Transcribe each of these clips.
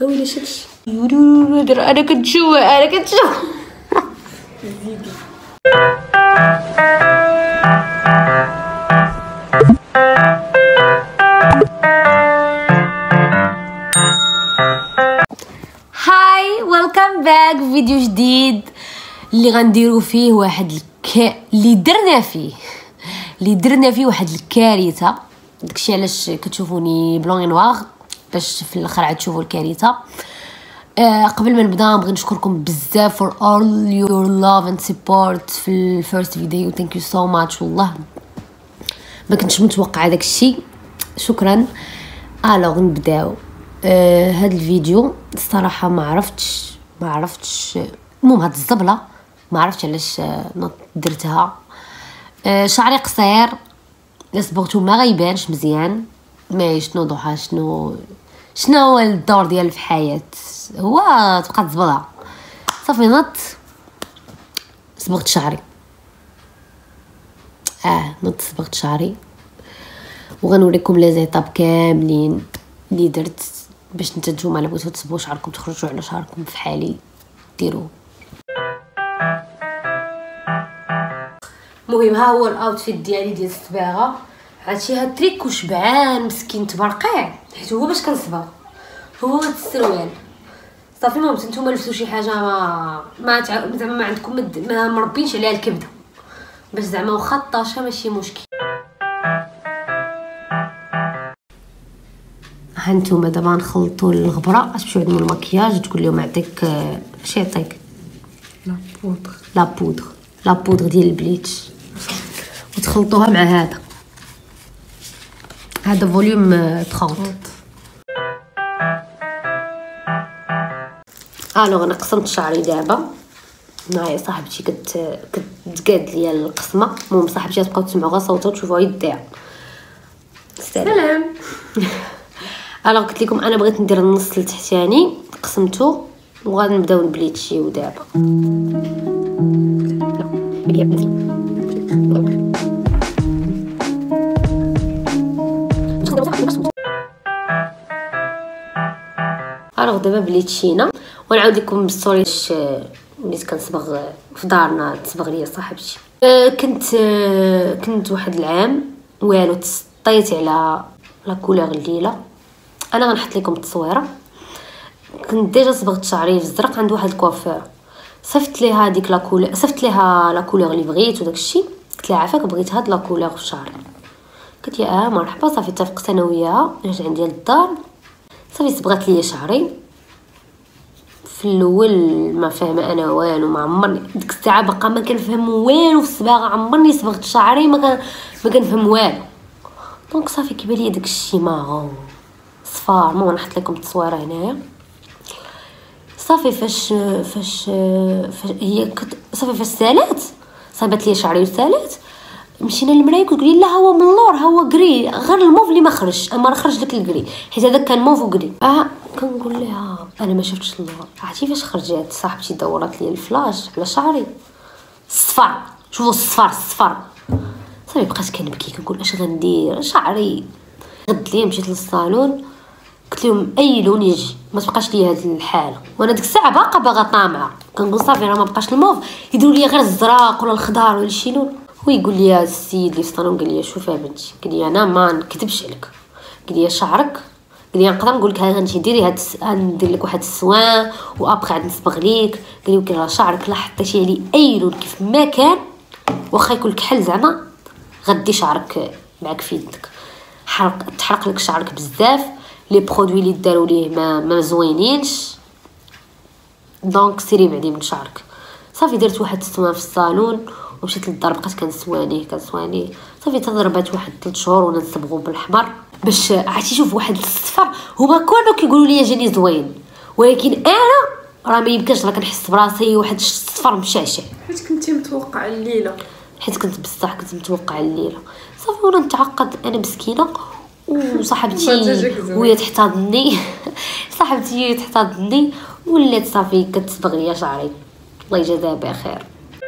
ويلي شتش انا كنتجوع زيدي. هاي ويلكم باك فيديو جديد اللي غنديرو فيه واحد اللي درنا فيه واحد الكارثه. داكشي علاش كتشوفوني بلون نوار باش في الاخر عاد تشوفوا الكارثه. قبل ما نبدا نبغي نشكركم بزاف for all your love and support في الفيرست فيديو. thank you so much والله ما كنتش متوقعه داكشي. شكرا. الوغ نبداو. هاد الفيديو الصراحه ما عرفتش المهم هاد الزبله ما عرفتش علاش درتها. شعري قصير صبغتو ما غيبانش مزيان. ما شنو ضحى شنو هو الدور ديال في الحياه هو تبقى تزبطها صافي. نط صبغت شعري صبغت شعري وغنوريكم لي زيتاب كاملين اللي درت باش نتنتوما الا بغيتو تصبغوا شعركم تخرجوا على شعركم في حالي ديروه. المهم ها هو الاوتفيت ديالي ديال الصباغه. عرفتي هاد تريك وشبعان مسكين تبرقيع حيت هو باش كنصبغ هو هاد السروال صافي. المهم نتوما لبسوا شي حاجه زعما ما عندكم ما مربينش عليها الكبده باش زعما واخا طاشه ماشي مشكل. ها نتوما دابا نخلطوا الغبره غتمشيو عندهم المكياج تقول لهم يعطيك اش يعطيك لا بودر ديال البليتش وتخلطوها مع هذا فوليوم 30. الوغ انا قسمت شعري دابا معايا صاحبتي كتقاد ليا القسمه. المهم صاحبتي تبقاو تسمعوا غير صوتها وتشوفوا يديها. سلام. الوغ قلت لكم انا بغيت ندير النص التحتاني قسمته وغادي نبداو نبليتشيو دابا. الوغ دابا بليتشينا ونعاود لكم بالستوري وليت كنصبغ في دارنا تصبغ ليا صاحبتي. كنت واحد العام والو تسطيت على لا كولور الليله. انا غنحط لكم التصويره. كنت ديجا صبغت شعري في الزرق عند واحد الكوافير. صفت ليها ديك لا كولور صفت ليها لا كولور اللي بغيت وداكشي. قلت لها عافاك بغيت هاد لا كولور في شعري. قالت لي مرحبا. صافي اتفقت انا وياها رجعت عندي للدار صافي صبغت ليا شعري. في الاول ما فاهمه انا والو ما عمرني ديك الساعه باقا ما كنفهم والو في الصباغه. عمرني صبغت شعري ما كنفهم والو. دونك صافي كيبان لي داك الشيء ماغو صفار. ما نحط لكم التصويره هنايا. صافي فاش هي صافي فاش سالات صابت لي شعري وسالات مشينا للمرايه كتقول لي لا هو من اللور هو كري غير الموف اللي ما خرج اما خرج لك الكري حيت هذاك كان موف وكري. كنقول لها انا ما شفتش اللور. عرفتي فاش خرجت صاحبتي دورات لي الفلاش على شعري الصفار. شوفوا الصفار صافي بقيت كنبكي كنقول اش غندير شعري. غد لي مشيت للصالون قلت لهم اي لون يجي ما تبقاش لي هاد الحاله. وانا ديك الساعه باغا طامعه كنقول صافي راه ما بقاش الموف يديروا لي غير الزراق ولا الخضار ولا شي لون. هو يقول لي السيد اللي في الصالون قال لي شوفي بنتي قال لي انا ما نكذبش عليك قال لي شعرك قال لي نقدر نقول لك ها غنمشي ديري ندير لك واحد السوان وابخي عاد نصبغ ليك. قال لي ولكن راه شعرك لا حطيتي عليه اي لون كيف ما كان واخا يكون كحل زعما غدي شعرك معك في يدك تحرق لك شعرك بزاف. لي برودوي اللي داروا ليه ما زوينينش. دونك سيري بعدي من شعرك. صافي درت واحد السوان في الصالون ومشيت للدار بقيت كنسوانيه صافي تضربات واحد 3 شهور وانا نصبغو بالاحمر باش عرفتي شوف واحد الصفر. هما كلهم كيقولوا لي جاني زوين ولكن انا راه ما يمكنش راه كنحس براسي واحد الصفر مشعشع حيت كنتي متوقعه الليله. حيت كنت متوقعه الليله. صافي وانا نتعقد انا مسكينه وصاحبتي وهي تحتضني صاحبتي تحتضني ولات صافي كتصبغ ليا شعري الله يجازيها بخير.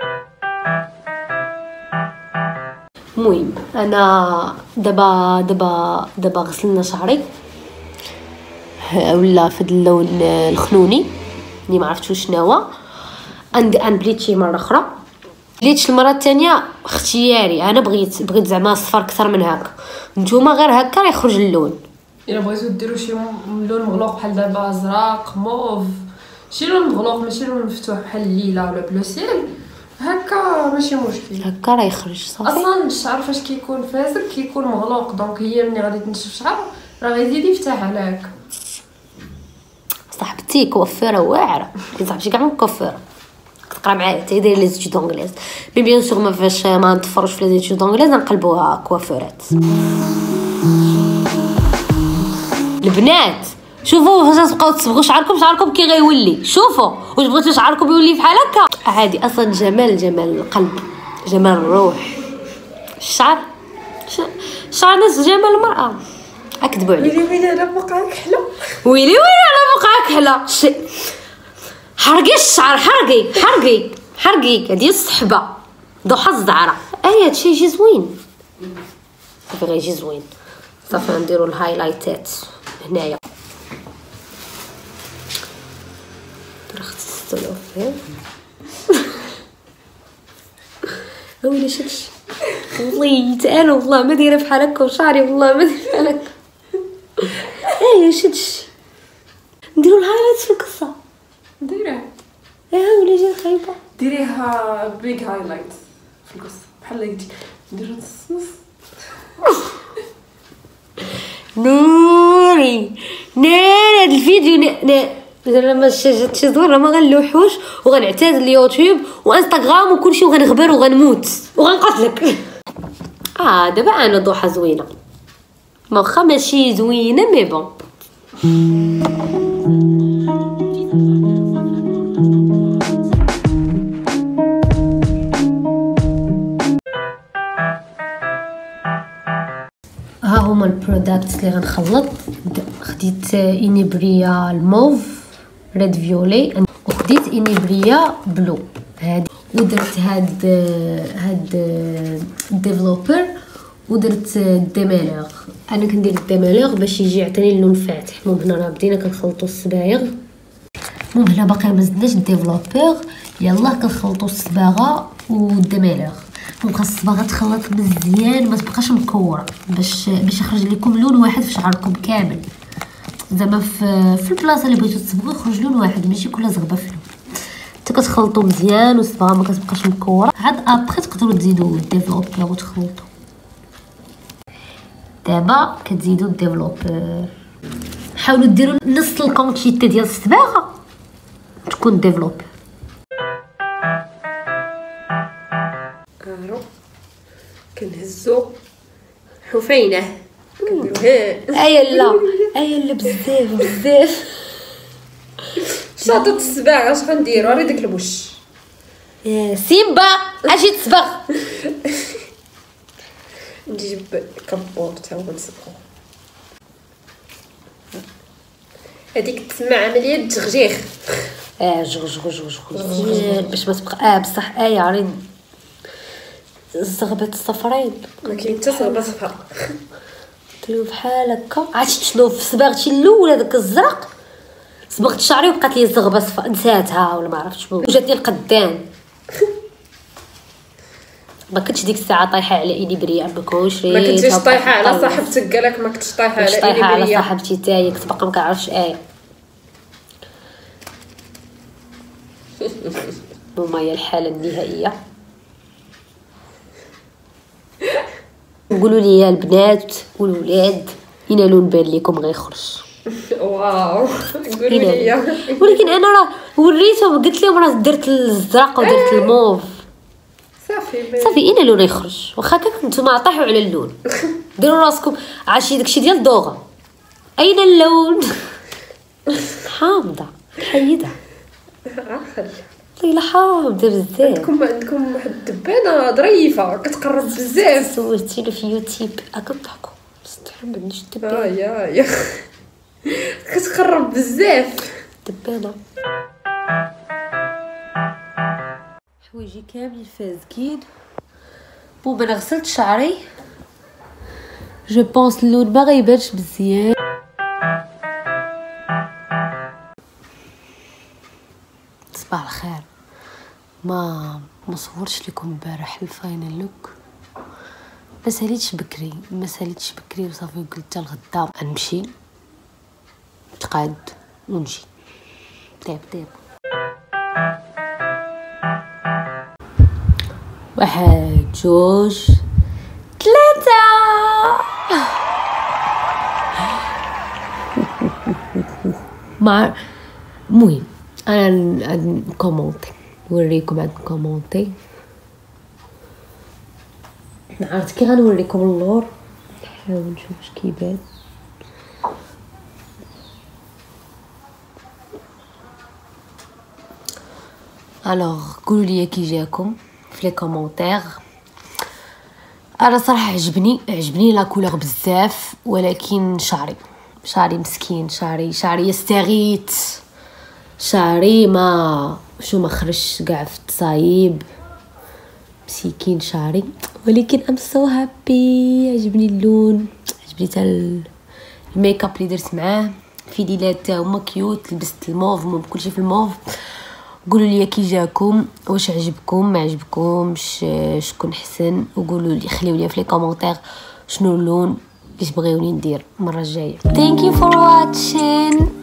المهم انا دابا غسلنا شعري ولا في هذا اللون الخنوني اللي ما عرفتش شنو هو. بليتشي مره اخرى، بليتش المره الثانيه اختياري، انا بغيت زعما الصفر اكثر من هكا. نتوما غير هكا راه يخرج اللون. الا بغيتو ديروا شي لون مغلوق بحال دابا ازرق موف، شي لون مغلوق ماشي لون مفتوح بحال الليله ولا بلو سيل، هكا ماشي مشكل، هكا راه يخرج صافي. اصلا الشعر فاش كيكون فاسد كيكون مغلوق، دونك هي ملي غادي تنشف الشعر راه غيزيد يفتح على هكا. صاحبتي كوافيره واعره، كنصاحبتي كاع من كوافيره كتقرا معايا حتى داير لي زيتود اونغليز، مي بيان سور ما فاش ما نطفروش في لي زيتود اونغليز نقلبوها كوافيرات. البنات شوفوا فاش تبقاو تصبغوا شعركم كي غيولي. شوفوا واش بغيتوا شعركم يولي بحال هكا عادي. اصلا جمال القلب، جمال الروح، الشعر ناس جمال المراه. اكذبوا عليك. ويلي على بقعه كحله، ويلي على بقعه كحله. حرقي الشعر، حرقي هادي الصحبه ضحى الزعره. هادشي يجي زوين صافي، غيجي زوين صافي. نديرو الهايلايتات هنايا. رخصت الوفاه ويلي شدش والله انا والله ما دايره بحال هكا، وشعري والله ما دايره بحال هكا. شدش نديرو الهايلايت في القصه. ديريها ولا جات خايبه، ديريها بيج هايلايت في القصه بحال هكا، نديرو نص ناري هاد الفيديو لما شي زوين ما غنلوحوش، وغنعتاد اليوتيوب وانستغرام وكلشي، وغنغبر وغنموت وغنقتلك. دابا انا ضحى زوينه، واخا ماشي زوينه مي بون. ها هما البرودكتس اللي غنخلط. خديت انيبريا الموف ريد فيولي، وخديت انيبريا بلو هادي، ودرت هاد ديفلوبر، ودرت ديمالور. انا كندير الديمالور باش يجي يعطيني اللون فاتح. المهم هنا راه بدينا كنخلطوا الصبايغ. المهم هنا باقي ما زدناش الديفلوبور، يلاه كنخلطوا الصباغه والديمالور. خاص الصباغه تخلط مزيان، ما تبقاش مكوره، باش يخرج لكم لون واحد في شعركم كامل. زعما في البلاصه اللي بغيتو تصبغوا يخرج لون واحد، ماشي كل زغبه فيه. حتى كتخلطوا مزيان والصباغه ما كتبقاش مكوره. عاد ابخي تقدروا تزيدوا الديفلوبور وتخلطوا. دابا كتزيدوا الديفلوبور، حاولوا ديروا نص الكونتيتي ديال الصباغه تكون ديفلوبور. كنهزو حفينه لا بزاف شاطط الصباع. اش غنديرو؟ راه داك الوش سيمبا اجي تصبغ. نجيب كبور تا هو نصبغو. هذيك تسمى عمليه تغجيغ. جوج باش ما تبقى بصح عريض. الزغبه الصفرين ما كاين حتى زغبه صفراء تلو بحال هكا. عرفتي شنو صبغتي الاولى داك الزرق، صبغت شعري وبقات لي الزغبه صفراء نساتها ولا ما عرفتش وجاتني القدام. ما كنتش ديك الساعه طايحه على انيبريا، ما كنتش طايحه على صاحبتك. قالك ما كنتش طايحه على انيبريا. طايحه على صاحبتي تاهي كتبقى ما كنعرفش هما هي الحاله النهائيه. قولوا لي يا البنات والولاد اين لون بان لكم غيخرج. واو قولوا لي. ولكن انا راه وريتهم قلت لهم راه درت الزرق ودرت الموف صافي اين لون يخرج. واخا نتوما طيحوا على اللون ديروا راسكم عاشي داكشي ديال دوغا. اين اللون؟ حامضه حيدها طيله حامضه بزاف. عندكم واحد الدبانه ظريفه كتقرب بزاف. صورتينا في يوتيوب كنضحكوا مستحملنيش الدبانه. يا كتقرب بزاف دبانه. حوايجي كامل فازكين. بون انا غسلت شعري، جو بونس اللون ما غيبانش مزيان. صورتش لكم امبارح الفاينل لوك، ما ساليتش بكري وصافي، قلت الغدا غنمشي نتقاد ونجي. طيب 1 2 3. المهم انا نكومونتي نوريكم، عاد نكومونتي. عرفت كي غنوريكم اللور، نحاول نشوف واش كيبان. الوغ قولوا لي كي جاكم في لي كومونتير. انا صراحه عجبني لا كولور بزاف، ولكن شعري مسكين، شعري يستغيث، شعري ما خرجش كاع في التصايب، مسكين شعري. ولكن ام سو هابي، عجبني اللون، عجبني حتى الميك اب اللي درت معاه. الفيديلات حتى هما كيوت، لبست الموف كلشي في الموف. قولوا لي كي جاكم، واش عجبكم ما عجبكمش، شكون حسن، وقولوا لي، خليو لي في لي كومونتير شنو اللون اللي تبغيوني ندير المره الجايه. Thank you for watching.